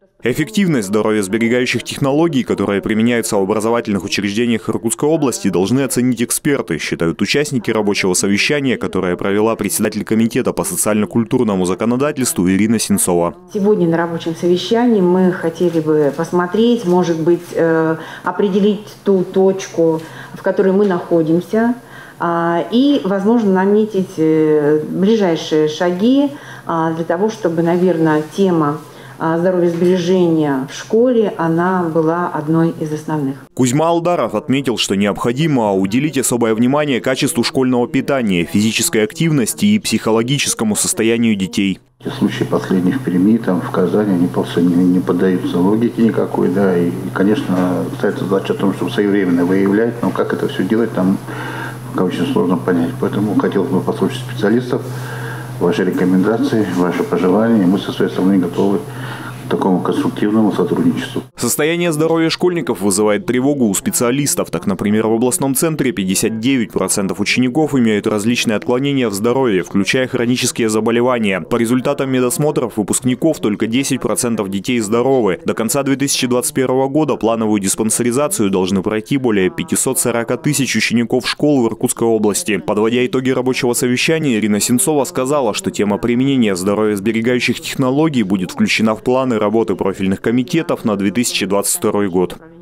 Эффективность здоровьесберегающих технологий, которые применяются в образовательных учреждениях Иркутской области, должны оценить эксперты, считают участники рабочего совещания, которое провела председатель комитета по социально-культурному законодательству Ирина Сенцова. Сегодня на рабочем совещании мы хотели бы посмотреть, может быть, определить ту точку, в которой мы находимся, и, возможно, наметить ближайшие шаги для того, чтобы, наверное, тема здоровьесбережения в школе, она была одной из основных. Кузьма Алдаров отметил, что необходимо уделить особое внимание качеству школьного питания, физической активности и психологическому состоянию детей. Случаи последних пандемий там в Казани, они просто не поддаются логике никакой, да, и, конечно, ставится задача о том, чтобы своевременно выявлять, но как это все делать, там пока очень сложно понять. Поэтому хотелось бы послушать специалистов, ваши рекомендации, ваши пожелания, и мы со своей стороны готовы к такому конструктивному сотрудничеству. Состояние здоровья школьников вызывает тревогу у специалистов. Так, например, в областном центре 59% учеников имеют различные отклонения в здоровье, включая хронические заболевания. По результатам медосмотров выпускников только 10% детей здоровы. До конца 2021 года плановую диспансеризацию должны пройти более 540 тысяч учеников школ в Иркутской области. Подводя итоги рабочего совещания, Ирина Сенцова сказала, что тема применения здоровьесберегающих технологий будет включена в планы работы профильных комитетов на 2022 год.